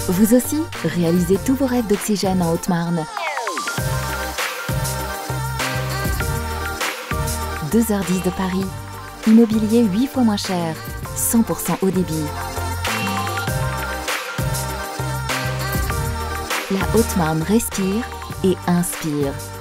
Vous aussi, réalisez tous vos rêves d'oxygène en Haute-Marne. 2h10 de Paris. Immobilier 8 fois moins cher. 100% haut débit. La Haute-Marne respire et inspire.